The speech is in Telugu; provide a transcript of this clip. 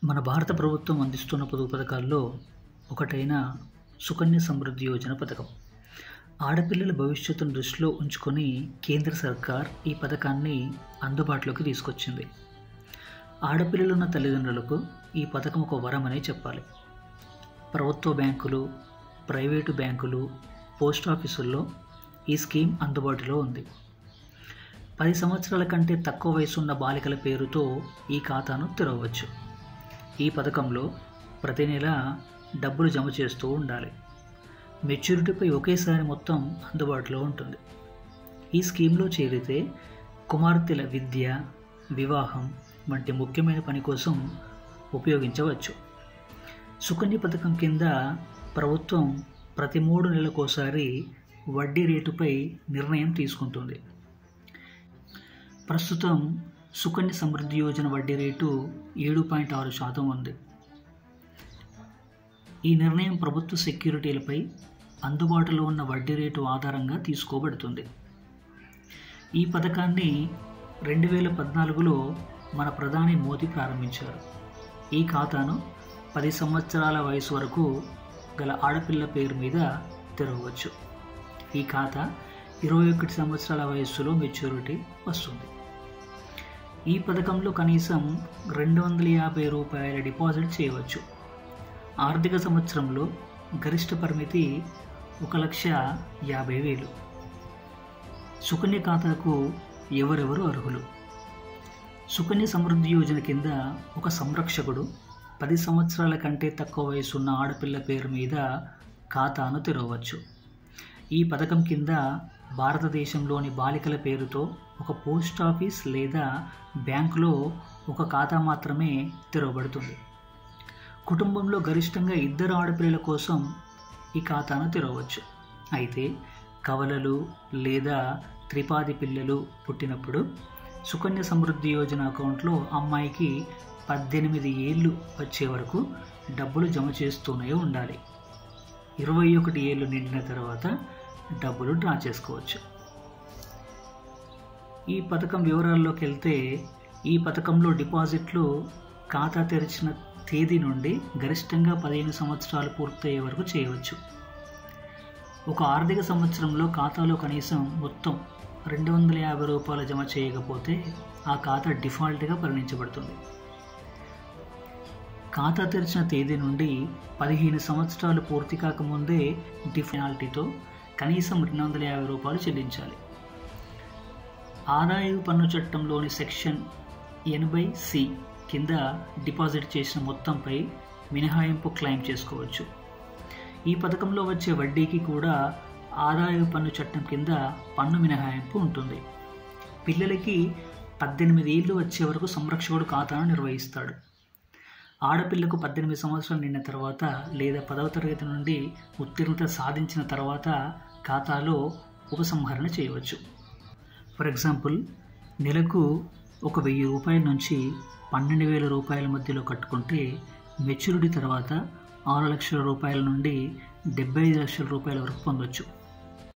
మన భారత ప్రభుత్వం అందిస్తున్న పొదుపు పథకాల్లో ఒకటైన సుకన్య సమృద్ధి యోజన పథకం. ఆడపిల్లల భవిష్యత్తును దృష్టిలో ఉంచుకొని కేంద్ర సర్కార్ ఈ పథకాన్ని అందుబాటులోకి తీసుకొచ్చింది. ఆడపిల్లలున్న తల్లిదండ్రులకు ఈ పథకం ఒక వరమనే చెప్పాలి. ప్రభుత్వ బ్యాంకులు, ప్రైవేటు బ్యాంకులు, పోస్ట్ ఆఫీసుల్లో ఈ స్కీమ్ అందుబాటులో ఉంది. 10 సంవత్సరాల కంటే తక్కువ వయసున్న బాలికల పేరుతో ఈ ఖాతాను తెరవవచ్చు. ఈ పథకంలో ప్రతి నెల డబ్బులు జమ చేస్తూ ఉండాలి. మెచ్యూరిటీపై ఒకేసారి మొత్తం అందుబాటులో ఉంటుంది. ఈ స్కీమ్లో చేరితే కుమార్తెల విద్య, వివాహం వంటి ముఖ్యమైన పని కోసం ఉపయోగించవచ్చు. సుకన్య పథకం కింద ప్రభుత్వం ప్రతి 3 నెలలకోసారి వడ్డీ రేటుపై నిర్ణయం తీసుకుంటుంది. ప్రస్తుతం సుకన్య సమృద్ధి యోజన వడ్డీ రేటు 7.6% ఉంది. ఈ నిర్ణయం ప్రభుత్వ సెక్యూరిటీలపై అందుబాటులో ఉన్న వడ్డీ రేటు ఆధారంగా తీసుకోబడుతుంది. ఈ పథకాన్ని 2014లో మన ప్రధాని మోదీ ప్రారంభించారు. ఈ ఖాతాను 10 సంవత్సరాల వయసు వరకు గల ఆడపిల్ల పేరు మీద తెరవవచ్చు. ఈ ఖాతా 21 సంవత్సరాల వయస్సులో మెచ్యూరిటీ వస్తుంది. ఈ పథకంలో కనీసం ₹250 డిపాజిట్ చేయవచ్చు. ఆర్థిక సంవత్సరంలో గరిష్ట పరిమితి 1,50,000. సుకన్య ఖాతాకు ఎవరెవరు అర్హులు? సుకన్య సమృద్ధి యోజన కింద ఒక సంరక్షకుడు 10 సంవత్సరాల కంటే తక్కువ వయసున్న ఆడపిల్ల పేరు మీద ఖాతాను తెరవవచ్చు. ఈ పథకం కింద భారతదేశంలోని బాలికల పేరుతో ఒక పోస్ట్ ఆఫీస్ లేదా బ్యాంకులో ఒక ఖాతా మాత్రమే తెరవబడుతుంది. కుటుంబంలో గరిష్టంగా 2 ఆడపిల్లల కోసం ఈ ఖాతాను తెరవవచ్చు. అయితే కవలలు లేదా త్రిపాది పిల్లలు పుట్టినప్పుడు సుకన్య సమృద్ధి యోజన అకౌంట్లో అమ్మాయికి 18 ఏళ్ళు వచ్చే వరకు డబ్బులు జమ చేస్తూనే ఉండాలి. 21 ఏళ్ళు నిండిన తర్వాత డబ్బులు డ్రా చేసుకోవచ్చు. ఈ పథకం వివరాల్లోకి వెళ్తే, ఈ పథకంలో డిపాజిట్లు ఖాతా తెరిచిన తేదీ నుండి గరిష్టంగా 15 సంవత్సరాలు పూర్తయ్యే వరకు చేయవచ్చు. ఒక ఆర్థిక సంవత్సరంలో ఖాతాలో కనీసం మొత్తం ₹250 జమ చేయకపోతే ఆ ఖాతా డిఫాల్ట్గా పరిగణించబడుతుంది. ఖాతా తెరిచిన తేదీ నుండి 15 సంవత్సరాలు పూర్తి కాకముందే డిఫాల్టీతో కనీసం ₹250 చెల్లించాలి. ఆదాయపు పన్ను చట్టంలోని సెక్షన్ 80C కింద డిపాజిట్ చేసిన మొత్తంపై మినహాయింపు క్లెయిమ్ చేసుకోవచ్చు. ఈ పథకంలో వచ్చే వడ్డీకి కూడా ఆదాయపు పన్ను చట్టం కింద పన్ను మినహాయింపు ఉంటుంది. పిల్లలకి 18 ఏళ్ళు వచ్చే వరకు సంరక్షకుడు ఖాతాను నిర్వహిస్తాడు. ఆడపిల్లకు 18 సంవత్సరాలు నిండిన తర్వాత లేదా 10వ తరగతి నుండి ఉత్తీర్ణత సాధించిన తర్వాత ఖాతాలో ఉపసంహరణ చేయవచ్చు. ఫర్ ఎగ్జాంపుల్, నెలకు ₹1,000 నుంచి ₹12,000 మధ్యలో కట్టుకుంటే మెచ్యూరిటీ తర్వాత ₹6 లక్షల నుండి ₹75 లక్షల వరకు పొందొచ్చు.